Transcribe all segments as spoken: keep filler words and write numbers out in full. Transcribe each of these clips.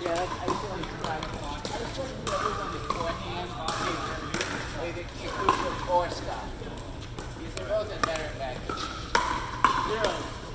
Yeah, that's, I feel like it's right. I was supposed to do everyone beforehand. Like the Ankush or Scott. They're both in better package. Zero.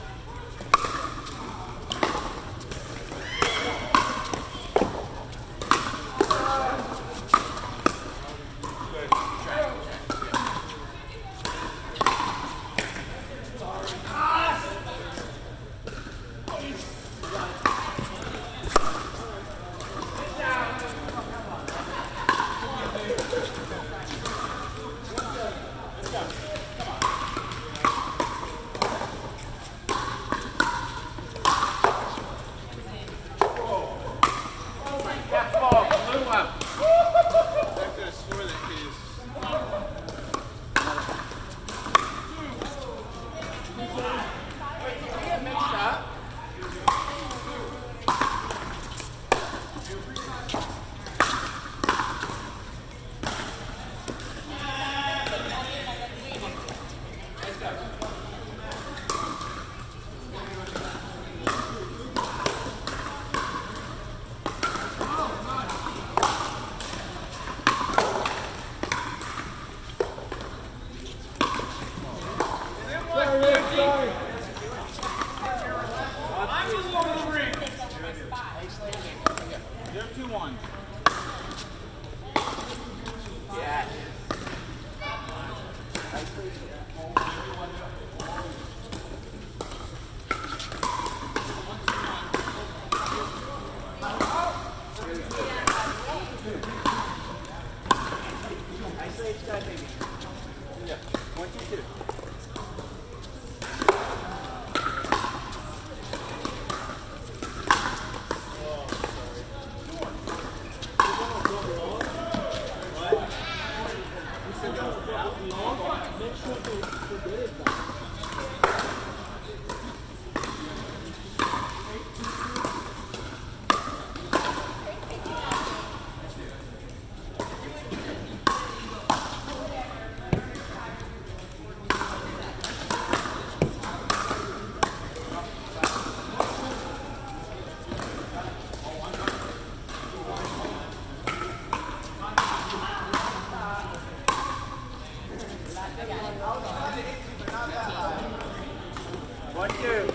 One, two.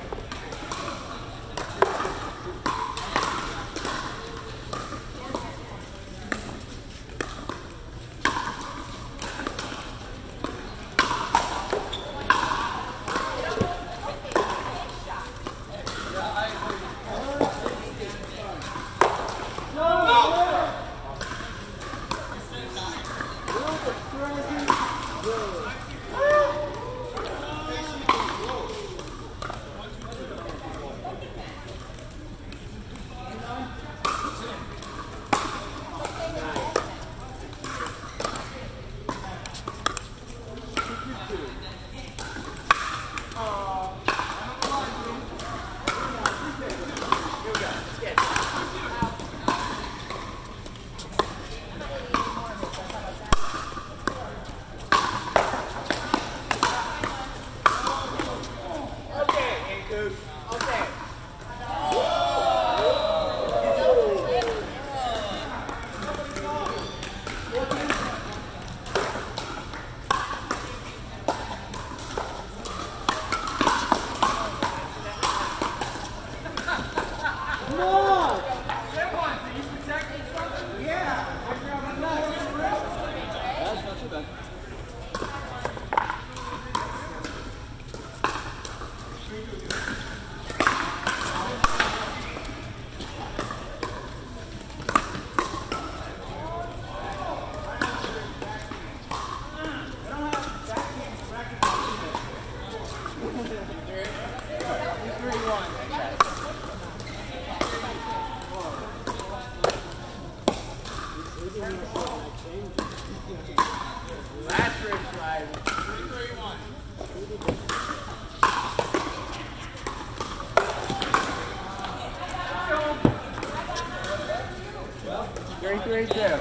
Three, three, two.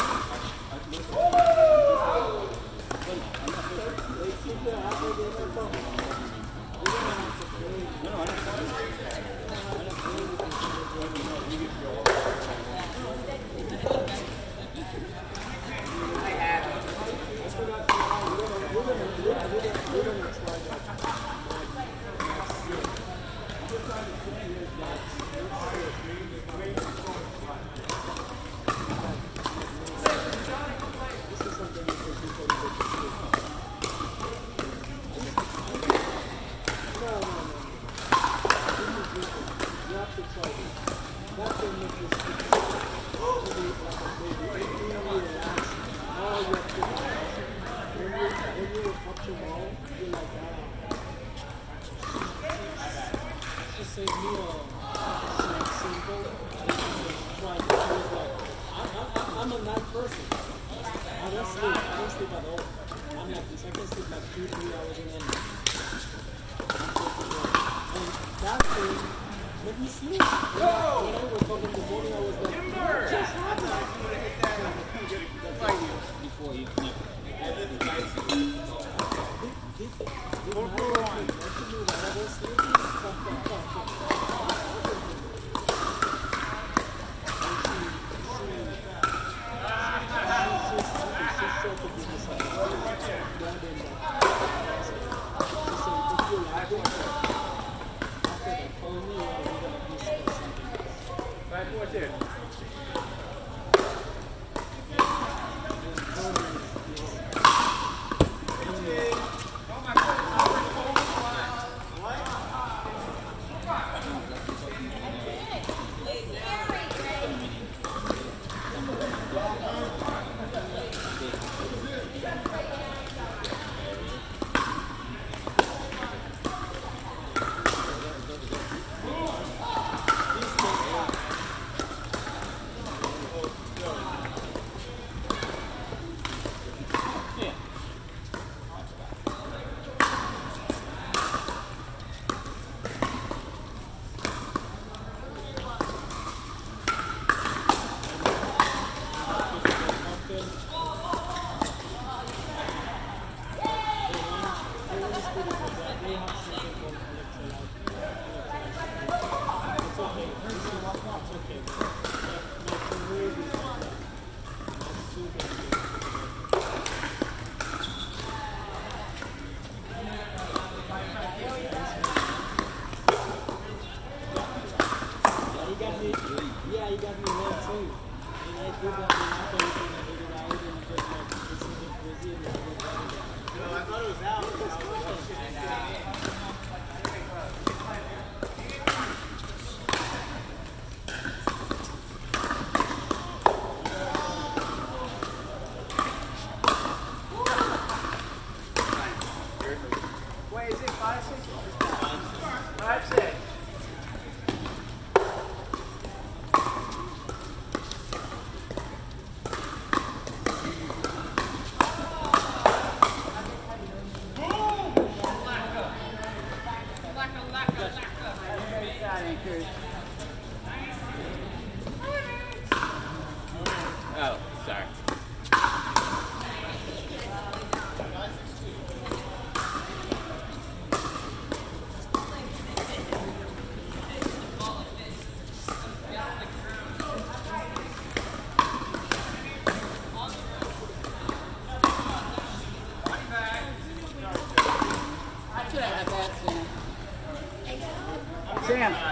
Woo! sent me a like simple. Like, I was like, I'm, I'm, I'm a night person. I don't sleep. I don't sleep at all. I'm like this. I can sleep like two, three hours in the night. And that thing made me sleep. When I, when I woke up in the morning, I was like, what just happened? Before you sleep. Four for one. Five, four, two. Oh, sorry. Sam.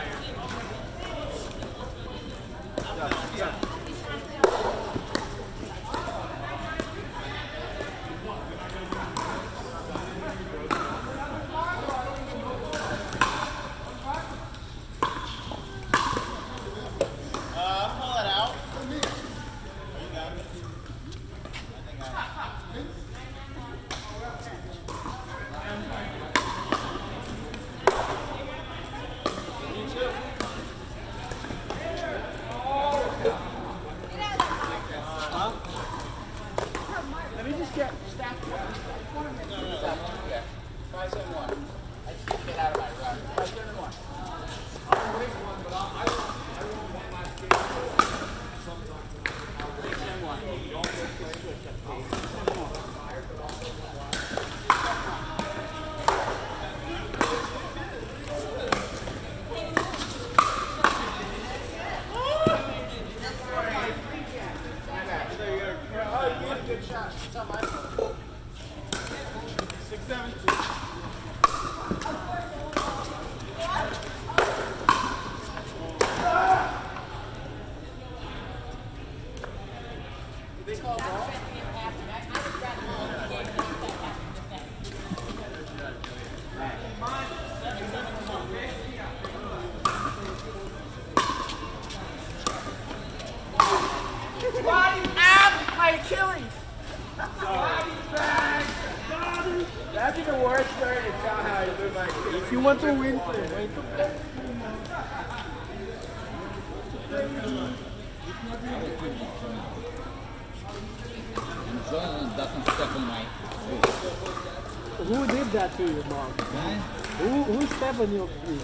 That'd be the worst way to tell how you look like. If you want to win, wait. And Jonathan doesn't step on my foot. Who did that to you, Mom? Okay? Who, who stepped on your feet?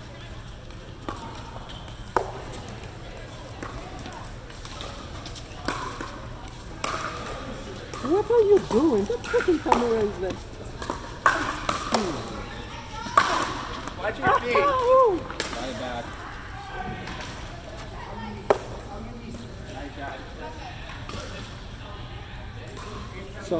What are you doing? That fucking camera is like... Watch your feet. Lie back. Nice shot. So...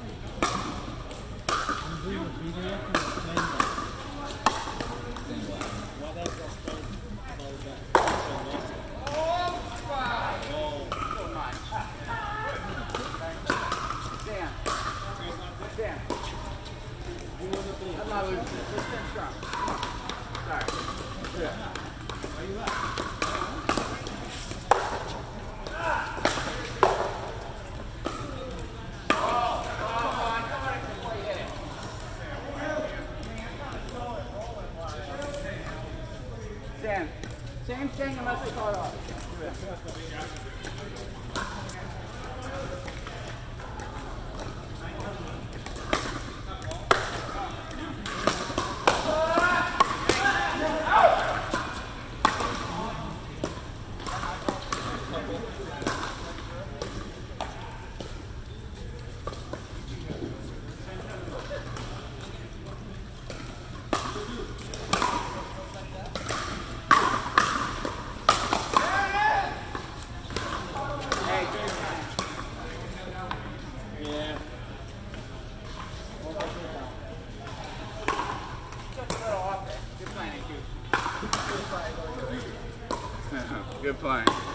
I'm not losing. Let's stand strong. Sorry. Yeah. Where you at? Oh, come on, come on, before you hit it. Sam, same thing unless they call it off. Good playing.